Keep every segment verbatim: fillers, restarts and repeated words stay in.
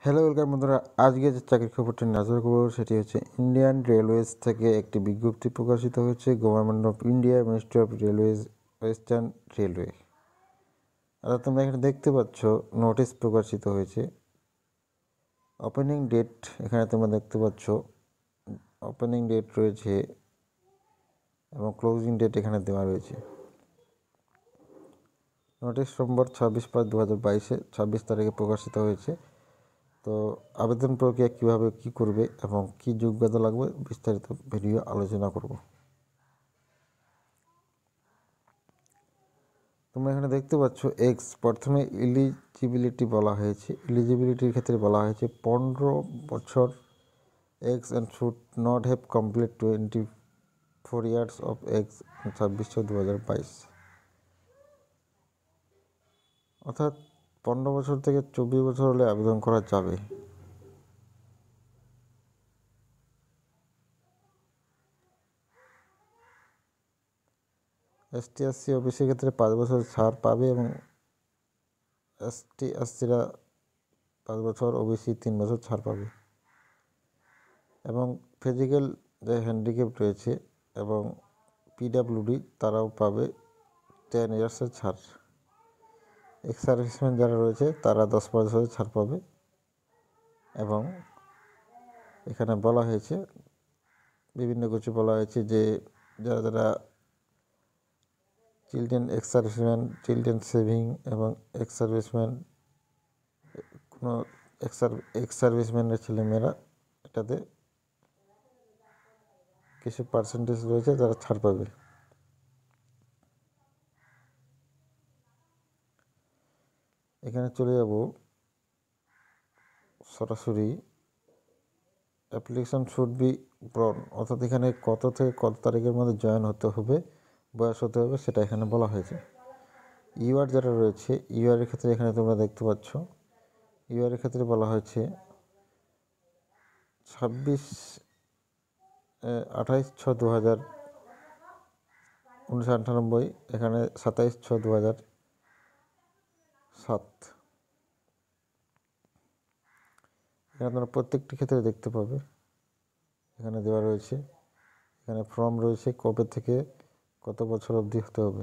Hello welcome বন্ধুরা, আজকে যে চাকরির খবরটি নজর করব সেটি হচ্ছে ইন্ডিয়ান রেলওয়েজ থেকে একটি বিজ্ঞপ্তি প্রকাশিত হয়েছে। Government of India, ministry of railways, western railway. আর তোমরা এখানে দেখতে পাচ্ছ নোটিশ প্রকাশিত হয়েছে। ওপেনিং ডেট এখানে তোমরা দেখতে পাচ্ছ, ওপেনিং ডেট রয়েছে এবং ক্লোজিং ডেট এখানে দেওয়া রয়েছে। নোটিশ নম্বর ছাব্বিশ পাঁচ দু হাজার বাইশে ছাব্বিশ তারিখে প্রকাশিত হয়েছে। তো আবেদন প্রক্রিয়া কীভাবে কী করবে এবং কী যোগ্যতা লাগবে বিস্তারিত ভিডিও আলোচনা করব। তোমরা এখানে দেখতে পাচ্ছ এক্স, প্রথমে এলিজিবিলিটি বলা হয়েছে। এলিজিবিলিটির ক্ষেত্রে বলা হয়েছে পনেরো বছর ex and should not have complete twenty four years of ex ছাব্বিশশো দু হাজার বাইশ, অর্থাৎ পনেরো বছর থেকে চব্বিশ বছর হলে আবেদন করা যাবে। এসটি এসসি ওবিসির ক্ষেত্রে পাঁচ বছর ছাড় পাবে এবং এসটি এসসিরা পাঁচ বছর, ওবিসি তিন বছর ছাড় পাবে। এবং ফিজিক্যাল যে হ্যান্ডিক্যাপ রয়েছে এবং পিডাব্লিউডি তারাও পাবে টেন ইয়ার্সের ছাড়। এক্স সার্ভিসম্যান যারা রয়েছে তারা দশ বছরের ছাড় পাবে। এবং এখানে বলা হয়েছে বিভিন্ন কিছু বলা হয়েছে যে যারা যারা children ex serviceman, children saving এবং এক্স সার্ভিসম্যান, কোনো এক্স এক্স সার্ভিসম্যানের ছেলেমেয়েরা এটাতে কিছু পার্সেন্টেজ রয়েছে যারা ছাড় পাবে। এখানে চলে যাব সরাসরি অ্যাপ্লিকেশন শুড বি ব্রন, অর্থাৎ এখানে কত থেকে কত তারিখের মধ্যে জয়েন হতে হবে, বয়স হতে হবে, সেটা এখানে বলা হয়েছে। ইউআর যারা রয়েছে, ইউআরের ক্ষেত্রে এখানে তোমরা দেখতে পাচ্ছ ইউআরের ক্ষেত্রে বলা হয়েছে ছাব্বিশ আঠাইশ ছ দু হাজার উনিশশো আটানব্বই, এখানে সাতাইশ ছ দু হাজার সাত। এখানে তোমরা প্রত্যেকটি ক্ষেত্রে দেখতে পাবে এখানে দেওয়া রয়েছে। এখানে ফর্ম রয়েছে কবে থেকে কত বছর অবধি হতে হবে।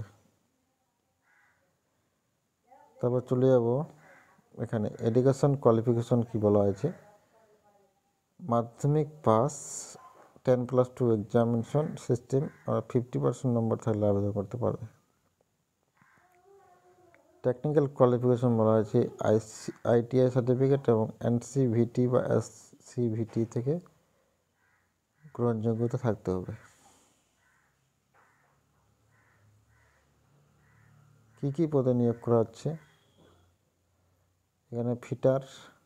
তারপর চলে যাব এখানে এডুকেশন কোয়ালিফিকেশন কি বলা হয়েছে। মাধ্যমিক pass, ten plus two examination system আর ফিফটি পার্সেন্ট নম্বর থাকলে আবেদন করতে পারবে। টেকনিক্যাল কোয়ালিফিকেশন বলা হয়েছে আইসি আইটিআই সার্টিফিকেট এবং এনসিভিটি বা এসসিভিটি থেকে গ্রহণযোগ্যতা থাকতে হবে। কি কি পদে নিয়োগ করা হচ্ছে, এখানে fitter,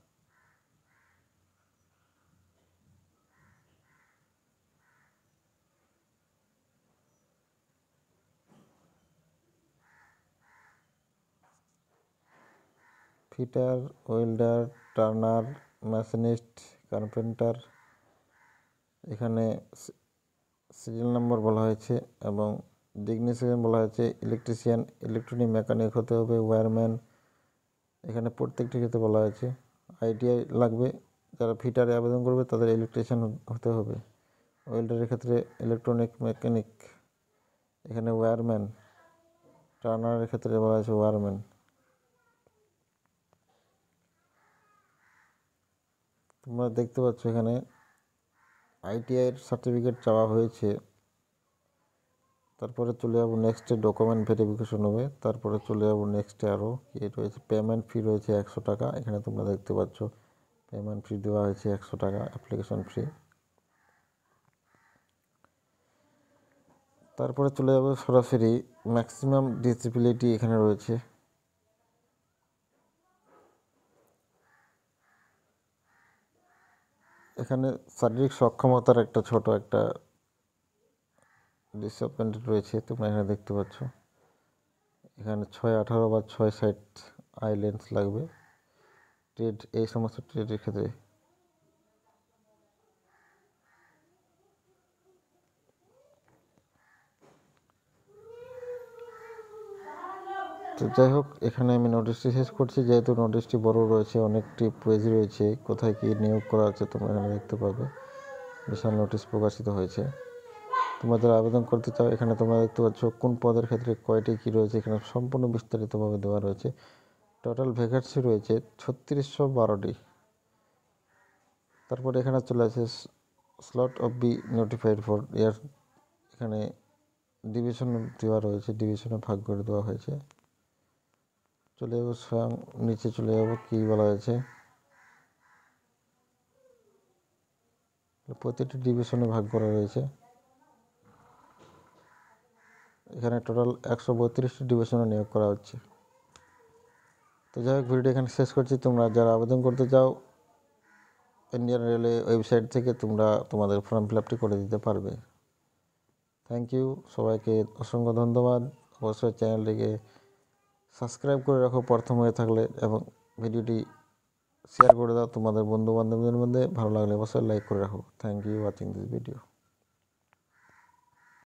fitter, welder, turner, machinist, carpenter, এখানে সিরিয়াল নম্বর বলা হয়েছে এবং ডিগনিশন বলা হয়েছে। ইলেকট্রিশিয়ান, ইলেকট্রনিক মেকানিক হতে হবে, ওয়্যারম্যান, এখানে প্রত্যেকটি ক্ষেত্রে বলা হয়েছে। আইটিআই লাগবে, যারা ফিটারে আবেদন করবে তাদের ইলেকট্রিশিয়ান হতে হবে। ওয়েল্ডারের ক্ষেত্রে ইলেকট্রনিক মেকানিক, এখানে ওয়্যারম্যান, টার্নারের ক্ষেত্রে বলা হয়েছে ওয়্যারম্যান। তোমরা দেখতে পাচ্ছ এখানে আইটিআইয়ের সার্টিফিকেট চাওয়া হয়েছে। তারপরে চলে যাবো নেক্সটে, ডকুমেন্ট ভেরিফিকেশন হবে। তারপরে চলে যাবো নেক্সটে, আরও কি রয়েছে, পেমেন্ট ফি রয়েছে একশো টাকা। এখানে তোমরা দেখতে পাচ্ছ পেমেন্ট ফি দেওয়া হয়েছে একশো টাকা, অ্যাপ্লিকেশন ফি। তারপরে চলে যাবো সরাসরি ম্যাক্সিমাম ডিসেবিলিটি এখানে রয়েছে। এখানে শারীরিক সক্ষমতার একটা ছোট একটা ডিসঅ্যাপয়েন্টেড রয়েছে, তোমরা এখানে দেখতে পাচ্ছ। এখানে ছয় আঠারো বা ছয় ষাট আই লেন্স লাগবে ট্রেড, এই সমস্ত ট্রেডের ক্ষেত্রে। তো যাই হোক, এখানে আমি নোটিশটি শেষ করছি, যেহেতু নোটিশটি বড় রয়েছে, অনেকটি পেজ রয়েছে, কোথায় কী নিয়োগ করা আছে তোমরা এখানে দেখতে পাবে। বিশাল নোটিশ প্রকাশিত হয়েছে। তোমরা যারা আবেদন করতে চাও, এখানে তোমরা দেখতে পাচ্ছ কোন পদের ক্ষেত্রে কয়টি কী রয়েছে, এখানে সম্পূর্ণ বিস্তারিতভাবে দেওয়া রয়েছে। টোটাল ভ্যাকেন্সি রয়েছে ছত্রিশশো বারোটি। তারপরে এখানে চলে আসে slot of be notified for year, এখানে ডিভিশন দেওয়া রয়েছে, ডিভিশনে ভাগ করে দেওয়া হয়েছে। চলে যাবো স্বয়ং নিচে, চলে যাবো কী বলা হয়েছে, প্রতিটি ডিভিশনে ভাগ করা রয়েছে। এখানে টোটাল একশো বত্রিশটি ডিভিশনে নিয়োগ করা হচ্ছে। তো যাই হোক, ভিডিওটি এখানে শেষ করছি। তোমরা যারা আবেদন করতে চাও, ইন্ডিয়ান রেলওয়ে ওয়েবসাইট থেকে তোমরা তোমাদের ফর্ম ফিল আপটি করে দিতে পারবে। থ্যাংক ইউ, সবাইকে অসংখ্য ধন্যবাদ। অবশ্যই চ্যানেলটিকে সাবস্ক্রাইব করে রাখো প্রথম হয়ে থাকলে, এবং ভিডিওটি শেয়ার করে দাও তোমাদের বন্ধু বান্ধবদের মধ্যে। ভালো লাগলে অবশ্যই লাইক করে রাখো। Thank you watching this video.